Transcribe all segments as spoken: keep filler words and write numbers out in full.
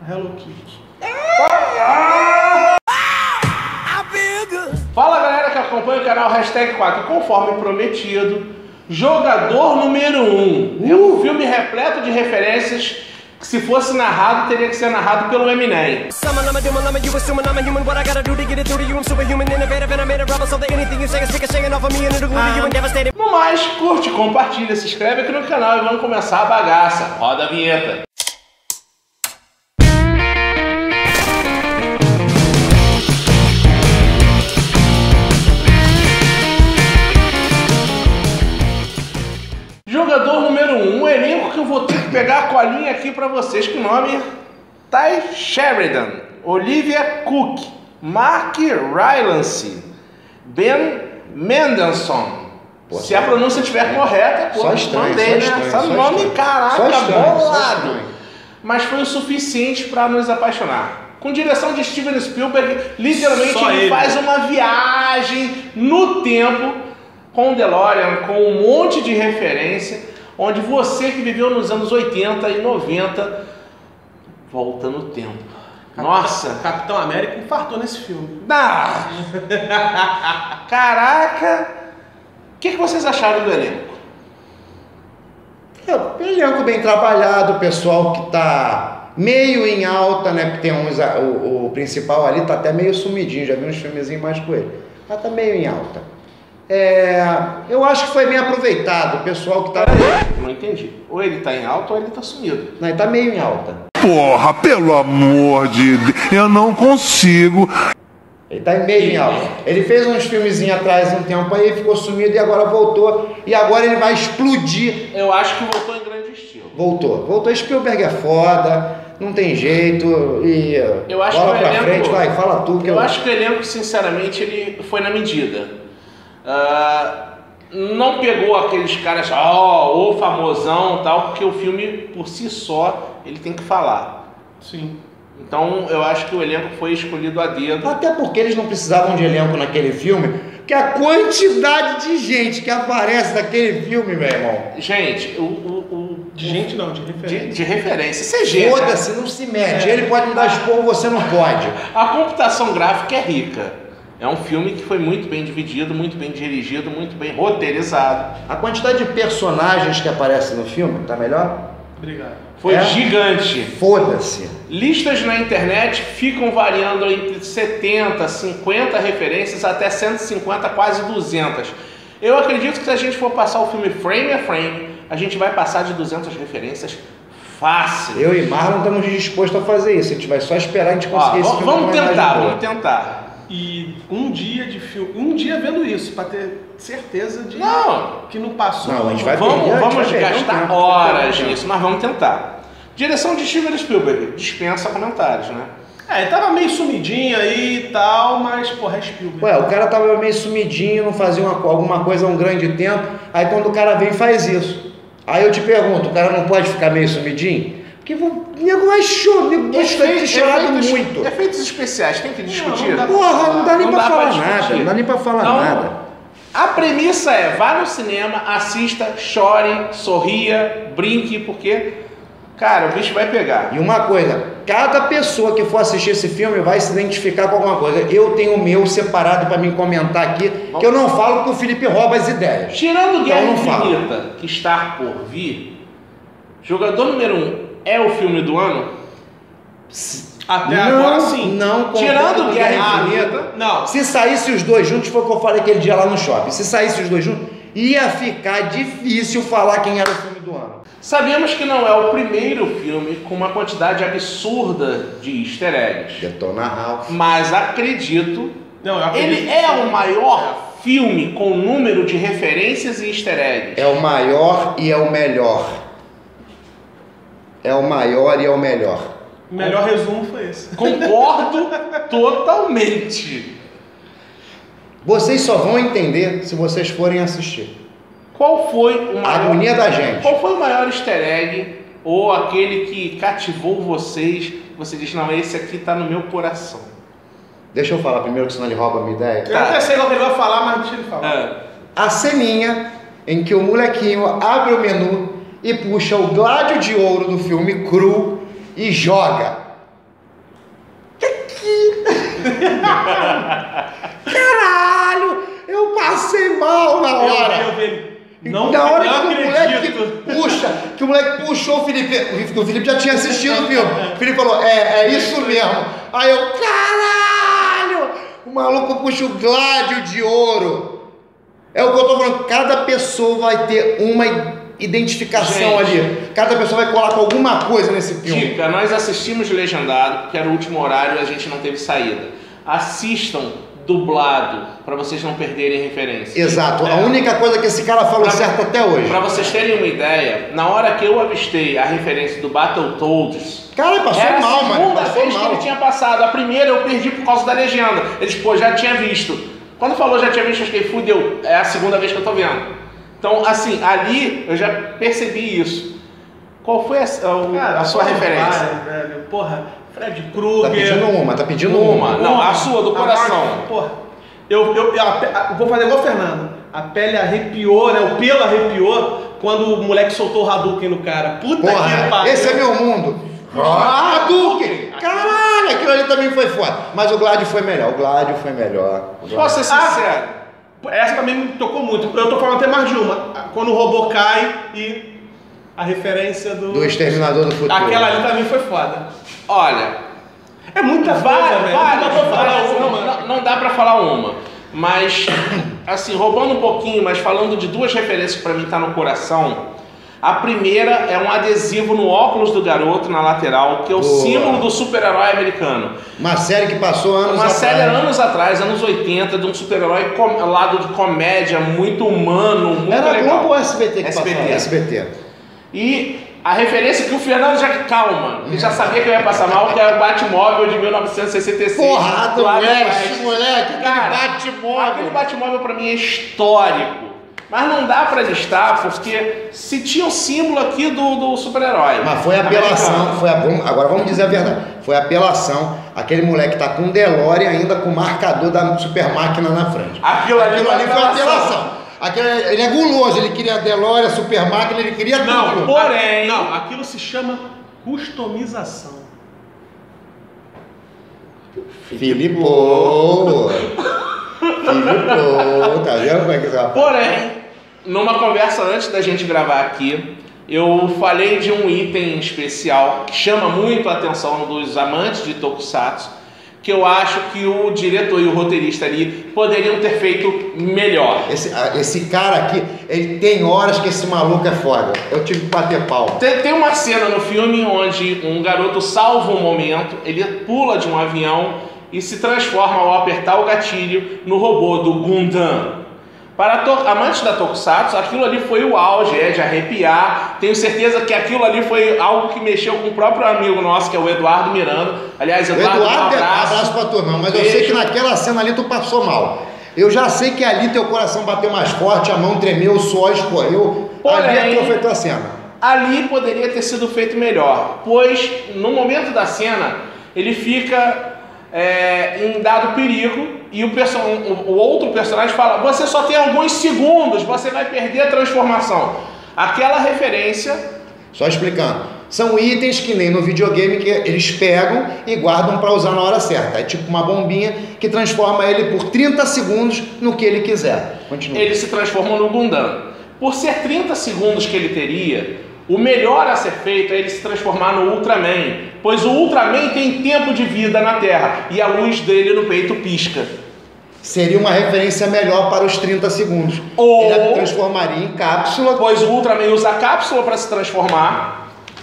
Hello Kitty. Fala galera que acompanha o canal Hashtag quatro, conforme prometido, Jogador número um. Uh. É um filme repleto de referências que, se fosse narrado, teria que ser narrado pelo Eminem. No mais, curte, compartilha, se inscreve aqui no canal e vamos começar a bagaça. Roda a vinheta. Jogador número um, um elenco que eu vou ter que pegar a colinha aqui pra vocês, que o nome é Tye Sheridan, Olivia Cook, Mark Rylance, Ben Mendelsohn. Pô, se a pronúncia estiver correta, pô, só estranho, mandei, só né? estranho, Sabe o só nome, estranho. caraca, Só estranho, só bolado. estranho. Mas foi o suficiente para nos apaixonar. Com direção de Steven Spielberg, literalmente Só ele, ele faz uma viagem no tempo com o DeLorean, com um monte de referência, onde você que viveu nos anos oitenta e noventa volta no tempo. Nossa! Capitão América infartou nesse filme. Ah! Caraca! O que, que vocês acharam do elenco? É, um elenco bem trabalhado, o pessoal que tá meio em alta, né? Porque tem uns, o, o principal ali tá até meio sumidinho, já vi uns filmezinhos mais com ele. Mas tá meio em alta. É, eu acho que foi bem aproveitado, o pessoal que tá... Não entendi. Ou ele tá em alta ou ele tá sumido. Não, ele tá meio em alta. Porra, pelo amor de Deus, eu não consigo. Ele tá meio em alta. Ele fez uns filmezinhos atrás um tempo aí, ficou sumido e agora voltou. E agora ele vai explodir. Eu acho que voltou em grande estilo. Voltou. Voltou. Spielberg é foda, não tem jeito. E eu acho bola que o pra elenco, frente, vai, fala tu. Que eu, eu acho que o elenco, sinceramente, ele foi na medida. Uh, não pegou aqueles caras, ó, oh, o famosão e tal, porque o filme, por si só, ele tem que falar. Sim. Então, eu acho que o elenco foi escolhido a dedo. Até porque eles não precisavam de elenco naquele filme, que a quantidade de gente que aparece naquele filme, meu irmão. Gente, o... o, o De gente não, de referência. De, de referência. C G, foda-se, não se mete. É. Ele pode me dar esporro, você não pode. A computação gráfica é rica. É um filme que foi muito bem dividido, muito bem dirigido, muito bem roteirizado. A quantidade de personagens que aparecem no filme, tá melhor? Obrigado. Foi é? gigante. Foda-se. Listas na internet ficam variando entre setenta, cinquenta referências até cento e cinquenta, quase duzentas. Eu acredito que se a gente for passar o filme frame a frame, a gente vai passar de duzentas referências fácil. Eu e Marlon estamos dispostos a fazer isso. A gente vai só esperar a gente conseguir Ó, esse filme. Vamos tentar, vamos tentar. E um dia de filme, um dia vendo isso, pra ter certeza de não. que não passou. Não, a gente vai Vamos, perder, vamos vai gastar tempo, horas tempo. nisso, mas vamos tentar. Direção de Steven Spielberg, dispensa comentários, né? É, ele tava meio sumidinho aí e tal, mas, porra, é Spielberg. Ué, o cara tava meio sumidinho, não fazia uma, alguma coisa há um grande tempo, aí quando o cara vem faz isso. Aí eu te pergunto, o cara não pode ficar meio sumidinho? Porque o nego vai chorar, o nego vai ter chorado muito. Efeitos especiais, tem que discutir. Não, não dá pra Porra, falar. não dá nem Não pra dá falar pra nada, discutir. não dá nem pra falar Não. nada. A premissa é, vá no cinema, assista, chore, sorria, brinque, porque, cara, o bicho vai pegar. E uma coisa, cada pessoa que for assistir esse filme vai se identificar com alguma coisa. Eu tenho o meu separado pra me comentar aqui, que eu não falo porque o Felipe rouba as ideias. Tirando Guerra Então não fala. Infinita, que está por vir, Jogador número um é o filme do ano? Até Não, agora sim. Não, concordo Tirando com Guerra Infinita. Infinita, Não. Se saísse os dois juntos, foi o que eu falei aquele dia lá no shopping. Se saísse os dois juntos, ia ficar difícil falar quem era o filme do ano. Sabemos que não é o primeiro filme com uma quantidade absurda de easter eggs. Detona Ralph. Mas acredito, Não, eu acredito ele que é sim. o maior filme com número de referências e easter eggs. É o maior e é o melhor. É o maior e é o melhor. O melhor resumo foi esse. Concordo totalmente. Vocês só vão entender se vocês forem assistir. Qual foi o A maior... agonia da gente. Qual foi o maior easter egg ou aquele que cativou vocês? Você diz, não, esse aqui tá no meu coração. Deixa eu falar primeiro, que senão ele rouba a minha ideia. Eu até sei o que ele vai falar, mas deixa ele falar. Ah, A ceninha em que o molequinho abre o menu e puxa o gládio de ouro do filme cru e joga. Caralho! Eu passei mal na hora! Eu, eu, eu, não, na hora não que o moleque puxa, que o moleque puxou o Felipe, o Felipe já tinha assistido o filme. O Felipe falou, é, é isso mesmo. Aí eu, caralho! O maluco puxa o Gládio de ouro. É o que eu tô falando, cada pessoa vai ter uma identificação. Gente, ali. Cada pessoa vai colar com alguma coisa nesse filme. Dica, nós assistimos legendado, que era o último horário e a gente não teve saída. Assistam dublado, para vocês não perderem referência. Exato, é. A única coisa que esse cara falou pra, certo até hoje. Para vocês terem uma ideia, na hora que eu avistei a referência do Battletoads, cara, passou era mal, mano. a segunda passou vez mal. que ele tinha passado. A primeira eu perdi por causa da legenda. Eles, pô, já tinha visto. Quando falou já tinha visto, eu fiquei, fudeu, é a segunda vez que eu tô vendo. Então, assim, ali eu já percebi isso. Qual foi a, a, cara, a sua referência? Vai, velho. Porra, Fred Krueger. Tá pedindo uma, tá pedindo uma. uma. Não, a sua, do a coração. Mark, porra, eu, eu, eu, eu vou fazer igual o Fernando. A pele arrepiou, né? O pelo arrepiou quando o moleque soltou o Hadouken no cara. Puta porra, que pariu. esse é meu mundo. Ah, Hadouken! Caralho, aquilo ali também foi foda. Mas o Gládio foi melhor, o Gládio foi melhor. Posso ser sincero? Ah, essa também me tocou muito. Eu tô falando até mais de uma. Quando o robô cai e a referência do... Do Exterminador do Futuro. Aquela ali também foi foda. Olha, é muita coisa, velho. Várias, não, dá várias, uma. não, não, não dá pra falar uma. Mas, assim, roubando um pouquinho, mas falando de duas referências que pra mim tá no coração. A primeira é um adesivo no óculos do garoto, na lateral, que é o Boa. símbolo do super-herói americano. Uma série que passou anos Uma atrás. série anos atrás, anos oitenta, de um super-herói com lado de comédia, muito humano, muito Era legal. Globo ou S B T que S B T. passava? S B T. E a referência que o Fernando já calma, que já sabia que eu ia passar mal, que é o Batmóvel de mil novecentos e sessenta e seis. Porra, do Adam West, West. moleque, aquele Cara, Batmóvel. Aquele Batmóvel pra mim é histórico. Mas não dá pra listar, porque se tinha um símbolo aqui do, do super-herói. Mas foi apelação, foi a, vamos- agora vamos dizer a verdade, foi apelação. Aquele moleque tá com DeLorean ainda com o marcador da super máquina na frente. Aquilo ali Aquilo foi ali foi apelação. apelação. Aquele, ele é guloso, ele queria DeLorean, super máquina, ele queria Não, tudo. porém- Não, aquilo se chama customização. Filipô! Filipô, tá vendo como é que você vai? Porém, numa conversa antes da gente gravar aqui, eu falei de um item especial que chama muito a atenção dos amantes de Tokusatsu, que eu acho que o diretor e o roteirista ali poderiam ter feito melhor. Esse, ah, esse cara aqui, ele tem horas que esse maluco é foda. Eu tive que bater pau. Tem, tem uma cena no filme onde um garoto salva um momento, ele pula de um avião e se transforma ao apertar o gatilho no robô do Gundam. Para to- amantes da Tokusatsu, aquilo ali foi o auge, é de arrepiar. Tenho certeza que aquilo ali foi algo que mexeu com o próprio amigo nosso, que é o Eduardo Miranda. Aliás, O Eduardo, Eduardo, um abraço. abraço pra tua irmã, mas eu Beijo. sei que naquela cena ali tu passou mal. Eu já sei que ali teu coração bateu mais forte, a mão tremeu, o suor escorreu. Porém- Ali aquilo foi tua cena. Ali poderia ter sido feito melhor, pois no momento da cena ele fica é, em dado perigo e o, perso- o, o outro personagem fala: você só tem alguns segundos, você vai perder a transformação. Aquela referência. Só explicando. São itens que nem no videogame que eles pegam e guardam para usar na hora certa. É tipo uma bombinha que transforma ele por trinta segundos no que ele quiser. Continua. Ele se transforma no Gundam. Por ser trinta segundos que ele teria, o melhor a ser feito é ele se transformar no Ultraman, pois o Ultraman tem tempo de vida na Terra e a luz dele no peito pisca. Seria uma referência melhor para os trinta segundos. Ou- Ele transformaria em cápsula. Pois o Ultraman usa a cápsula para se transformar.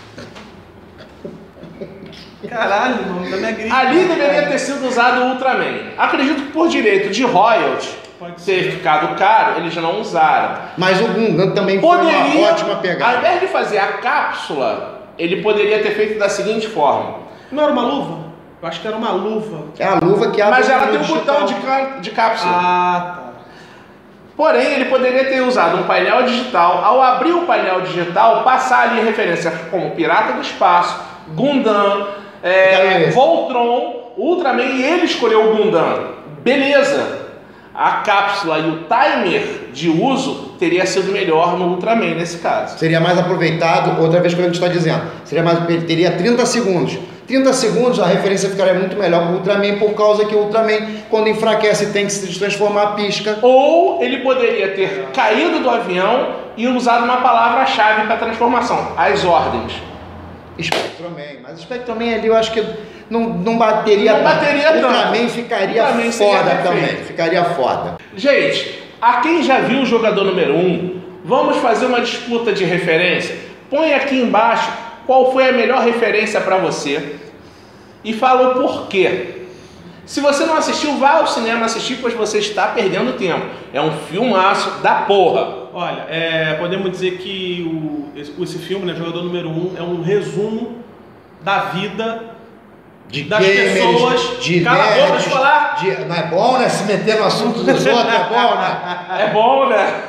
Caralho, mano, da minha gripe. Ali deveria ter sido usado o Ultraman. Acredito que por direito de royalty Pode ter ficado caro, eles não usaram. Mas o Gundam também foi Poderia, uma ótima ao pegada. invés de fazer a cápsula, ele poderia ter feito da seguinte forma. Não era uma luva? Eu acho que era uma luva. É a luva que abre Mas o ela tem um digital. botão de, can- de cápsula. Ah, tá. Porém, ele poderia ter usado um painel digital. Ao abrir o painel digital, passar ali referência como Pirata do Espaço, Gundam, é, Então, Voltron, Ultraman, e ele escolheu o Gundam. Beleza. A cápsula e o timer de uso teria sido melhor no Ultraman nesse caso. Seria mais aproveitado, outra vez que a gente está dizendo, seria mais, ele teria trinta segundos. trinta segundos a referência ficaria muito melhor com o Ultraman, por causa que o Ultraman, quando enfraquece e tem que se transformar, pisca. Ou ele poderia ter caído do avião e usado uma palavra-chave para transformação, as ordens. Spectroman, mas o Spectroman ali eu acho que não, não bateria Não bateria tanto. tanto. O Ultraman ficaria Ultraman seria foda perfeito. também, ficaria foda. Gente, a quem já viu o jogador número um, vamos fazer uma disputa de referência? Põe aqui embaixo qual foi a melhor referência para você e fala o porquê. Se você não assistiu, vá ao cinema assistir, pois você está perdendo tempo. É um filmaço da porra. Olha, é, podemos dizer que o, esse, esse filme, né, Jogador Número um, é um resumo da vida De das gamers, pessoas. de Cala a boca, nerds, deixa eu falar. de- não é bom, né? Se meter no assunto dos outros, é bom, né? É bom, né?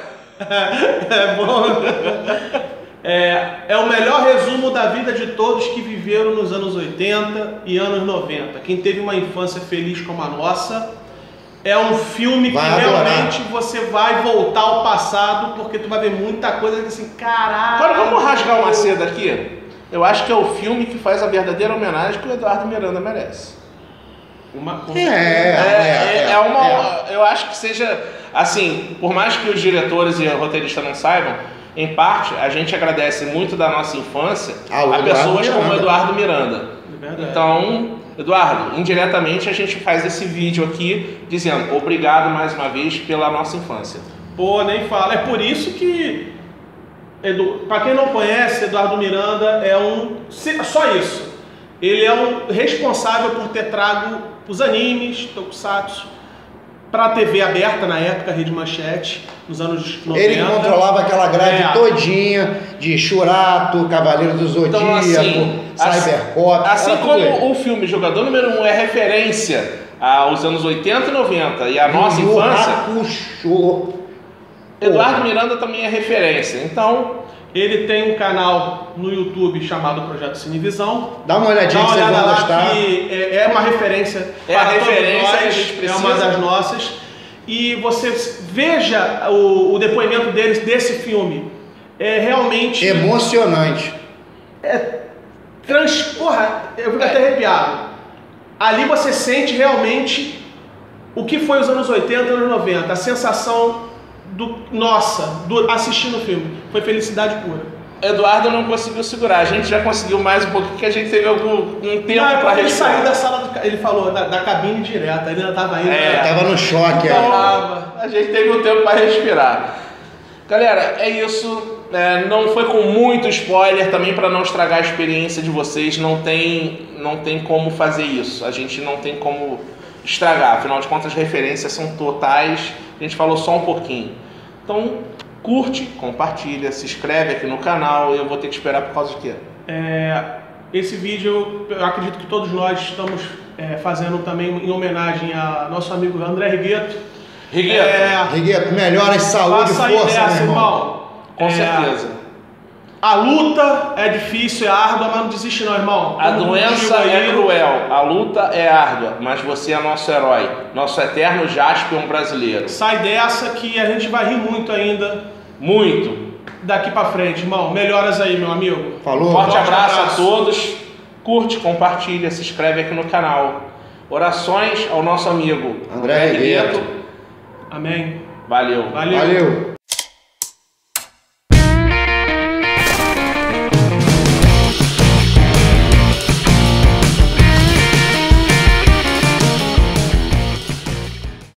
É bom. É, é o melhor resumo da vida de todos que viveram nos anos oitenta e anos noventa. Quem teve uma infância feliz como a nossa, é um filme Vai que adorar. realmente você vai voltar ao passado, porque tu vai ver muita coisa que assim, caralho. Agora vamos rasgar uma seda aqui. Eu acho que é o filme que faz a verdadeira homenagem que o Eduardo Miranda merece. Uma, É, É, é, é uma. Eu acho que seja assim, por mais que os diretores e o roteirista não saibam, em parte a gente agradece muito da nossa infância Ao a Eduardo pessoas como Miranda. Eduardo Miranda. É verdade. Então, Eduardo, indiretamente a gente faz esse vídeo aqui dizendo obrigado mais uma vez pela nossa infância. Pô, nem fala. É por isso que, Edu, para quem não conhece, Eduardo Miranda é um. Só isso. Ele é o responsável por ter trago os animes, tokusatsu, para a T V aberta na época, Rede Manchete, nos anos noventa. Ele que controlava aquela grade É. todinha de Churato, Cavaleiro do Zodíaco, Então, assim, Cybercop. Assim era tudo ele. como o filme Jogador Número um é referência aos anos oitenta e noventa e a nossa Yu Yu infância, Hakusho. Eduardo Miranda também é referência. Então, Ele tem um canal no YouTube chamado Projeto Cinevisão. Dá uma olhadinha Dá que uma vocês olhada vão lá gostar. que é, é uma referência. É a para todos referência nós, que a gente É precisa. uma das nossas. E você veja o, o depoimento deles desse filme. É realmente... Emocionante. Trans... Porra, eu fico até arrepiado. Ali você sente realmente o que foi os anos oitenta e anos noventa. A sensação do... Nossa, do, assistindo o filme. Foi felicidade pura. Eduardo não conseguiu segurar. A gente já conseguiu mais um pouquinho, que a gente teve algum um tempo Não, para ele respirar. saiu da sala, do, ca- ele falou, da, da cabine direta, ele ainda estava indo. É. né? Tava no choque. Então, aí. a gente teve um tempo para respirar. Galera, é isso. É, não foi com muito spoiler também para não estragar a experiência de vocês. Não tem, não tem como fazer isso. A gente não tem como estragar. Afinal de contas, as referências são totais. A gente falou só um pouquinho. Então, curte, compartilha, se inscreve aqui no canal. Eu vou ter que esperar por causa de quê? É, esse vídeo, eu acredito que todos nós estamos é, fazendo também em homenagem a nosso amigo André Rigueto. Rigueto, É, Rigueto, melhora saúde e faça aí força, dessa, meu irmão. irmão. com É, certeza. A luta é difícil, é árdua, mas não desiste não, irmão. A Como doença digo aí, é cruel, a luta é árdua, mas você é nosso herói, nosso eterno Jaspion brasileiro. Sai dessa que a gente vai rir muito ainda Muito. daqui pra frente, irmão. Melhoras aí, meu amigo. Falou. Forte Forte abraço, abraço. a todos. Curte, compartilha, se inscreve aqui no canal. Orações ao nosso amigo André Rigueto. Amém. Valeu. Valeu. Valeu.